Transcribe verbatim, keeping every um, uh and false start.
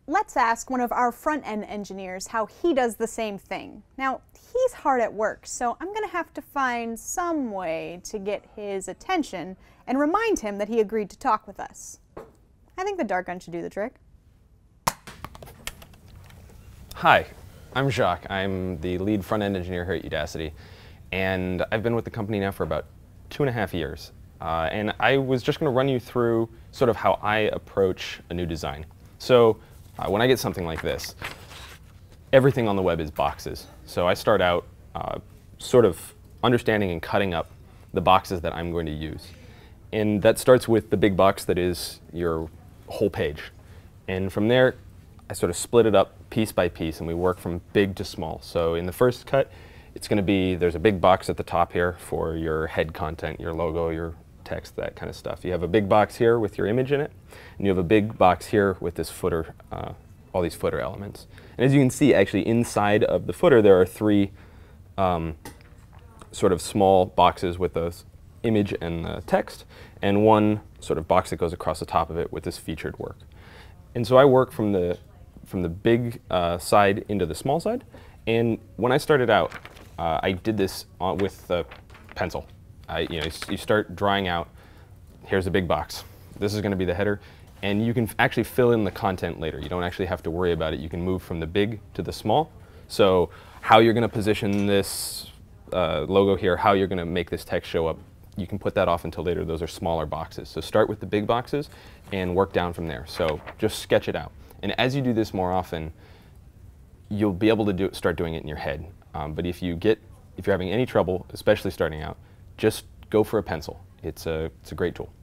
let's ask one of our front-end engineers how he does the same thing. Now, he's hard at work, so I'm going to have to find some way to get his attention and remind him that he agreed to talk with us. I think the dart gun should do the trick. Hi, I'm Jacques. I'm the lead front-end engineer here at Udacity, and I've been with the company now for about two and a half years. Uh, and I was just going to run you through sort of how I approach a new design. So uh, when I get something like this, everything on the web is boxes. So I start out uh, sort of understanding and cutting up the boxes that I'm going to use. And that starts with the big box that is your whole page. And from there, I sort of split it up piece by piece, and we work from big to small. So in the first cut, it's going to be, there's a big box at the top here for your head content, your logo, your text, that kind of stuff. You have a big box here with your image in it, and you have a big box here with this footer, uh, all these footer elements. And as you can see, actually inside of the footer, there are three um, sort of small boxes with the image and the text, and one sort of box that goes across the top of it with this featured work. And so I work from the from the big uh, side into the small side. And when I started out, uh, I did this on, with a pencil. I, you know, you start drawing out, here's a big box. This is going to be the header. And you can actually fill in the content later. You don't actually have to worry about it. You can move from the big to the small. So how you're going to position this uh, logo here, how you're going to make this text show up, you can put that off until later. Those are smaller boxes. So start with the big boxes and work down from there. So just sketch it out. And as you do this more often, you'll be able to do, start doing it in your head. Um, but if you get, if you're having any trouble, especially starting out, just go for a pencil. It's a, it's a great tool.